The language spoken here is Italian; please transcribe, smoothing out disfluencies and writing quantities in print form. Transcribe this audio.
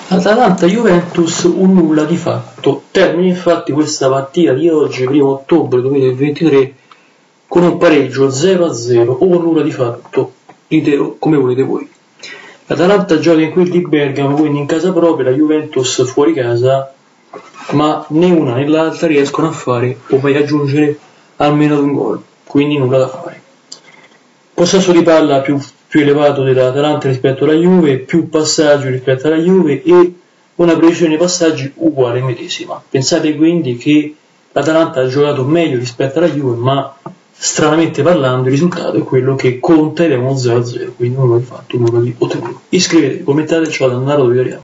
Atalanta-Juventus un nulla di fatto. Termina infatti questa partita di oggi, 1 ottobre 2023, con un pareggio 0-0 o un nulla di fatto, ditelo come volete voi. L'Atalanta gioca in quel di Bergamo, quindi in casa propria, la Juventus fuori casa, ma né una né l'altra riescono a fare o mai aggiungere almeno un gol, quindi nulla da fare. Possesso di palla più elevato dell'Atalanta rispetto alla Juve, più passaggi rispetto alla Juve e una precisione nei passaggi uguale medesima. Pensate quindi che l'Atalanta ha giocato meglio rispetto alla Juve, ma stranamente parlando il risultato è quello che conta ed è uno 0-0, quindi nulla di fatto, nulla di ottenuto. Iscrivetevi, commentate, ciao da Naro Vitoriano.